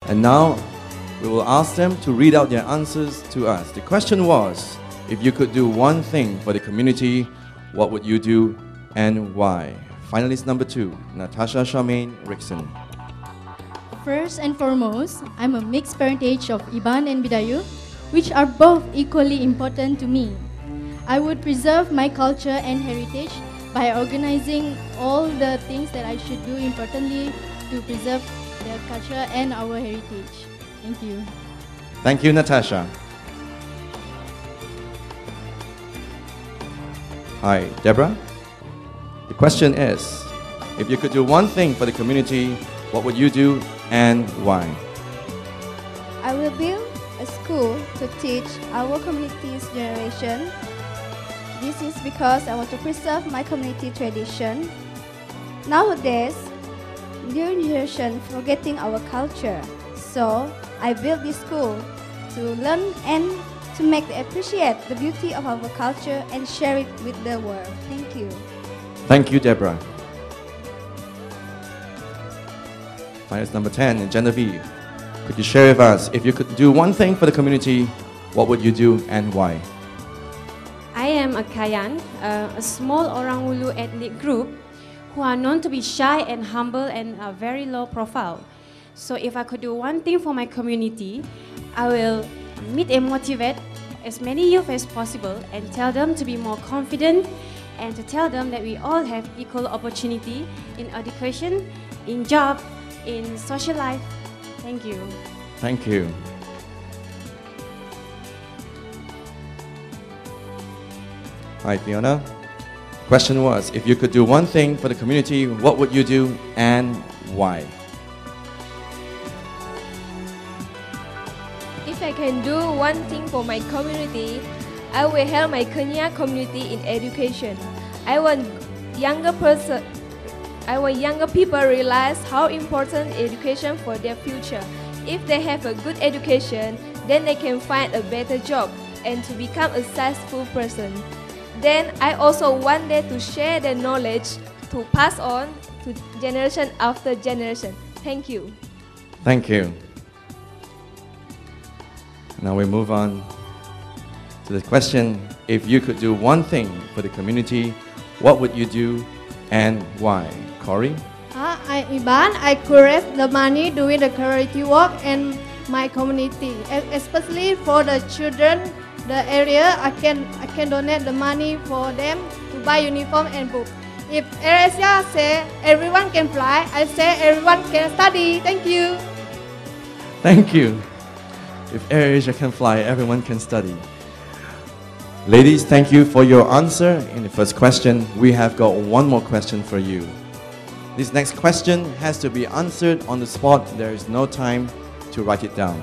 And now we will ask them to read out their answers to us. The question was, if you could do one thing for the community, what would you do and why? Finalist number 2, Natasha Charmaine Rickson. First and foremost, I'm a mixed parentage of Iban and Bidayu, which are both equally important to me. I would preserve my culture and heritage by organizing all the things that I should do importantly to preserve the culture and our heritage. Thank you. Thank you, Natasha. Hi, Deborah. The question is, if you could do one thing for the community, what would you do and why? I will build a school to teach our community's generation. This is because I want to preserve my community tradition. Nowadays, new generation forgetting our culture. So, I built this school to learn and to make them appreciate the beauty of our culture and share it with the world. Thank you. Thank you, Deborah. Finalist number 10, Genevieve. Could you share with us, if you could do one thing for the community, what would you do and why? I am a Kayan, a small Orang Ulu ethnic group who are known to be shy and humble and very low profile. So if I could do one thing for my community, I will meet and motivate as many youth as possible and tell them to be more confident and to tell them that we all have equal opportunity in education, in job, in social life. Thank you. Thank you. Hi, Fiona. Question was, if you could do one thing for the community, what would you do and why? If I can do one thing for my community, I will help my Kenya community in education. I want younger people realize how important education for their future. If they have a good education, then they can find a better job and to become a successful person. Then I also want them to share their knowledge to pass on to generation after generation. Thank you. Thank you. Now we move on to the question, if you could do one thing for the community, what would you do and why? Corey? I'm Iban. I could raise the money doing the charity work in my community, especially for the children. The area I can donate the money for them to buy uniform and book. If AirAsia say everyone can fly, I say everyone can study. Thank you. Thank you. If AirAsia can fly, everyone can study. Ladies, thank you for your answer in the first question. We have got one more question for you. This next question has to be answered on the spot. There is no time to write it down.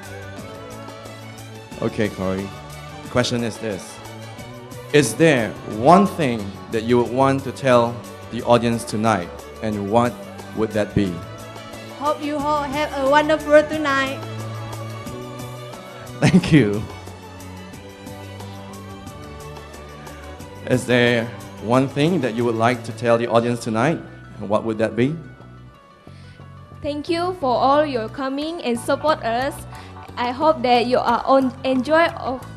Okay, Corey. The question is this. Is there one thing that you would want to tell the audience tonight, and what would that be? Hope you all have a wonderful tonight. Thank you. Is there one thing that you would like to tell the audience tonight, and what would that be? Thank you for all your coming and support us. I hope that you are enjoy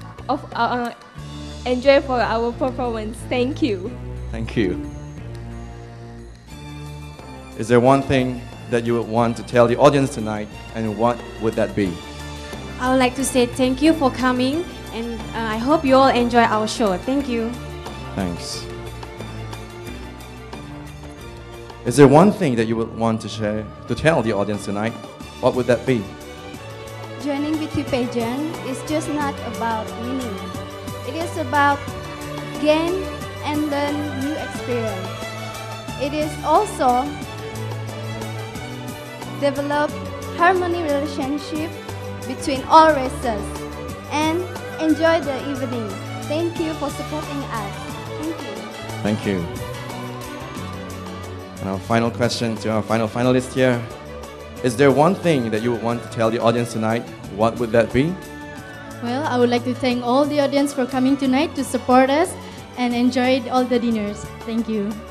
for our performance. Thank you. Thank you. Is there one thing that you would want to tell the audience tonight, and what would that be? I would like to say thank you for coming, and I hope you all enjoy our show. Thank you. Thanks. Is there one thing that you would want to share, to tell the audience tonight? What would that be? Joining beauty pageant is just not about winning. It is about gain and learn new experience. It is also develop harmony relationship between all races and enjoy the evening. Thank you for supporting us. Thank you. Thank you. And our final question to our final finalist here. Is there one thing that you would want to tell the audience tonight? What would that be? Well, I would like to thank all the audience for coming tonight to support us and enjoy all the dinners. Thank you.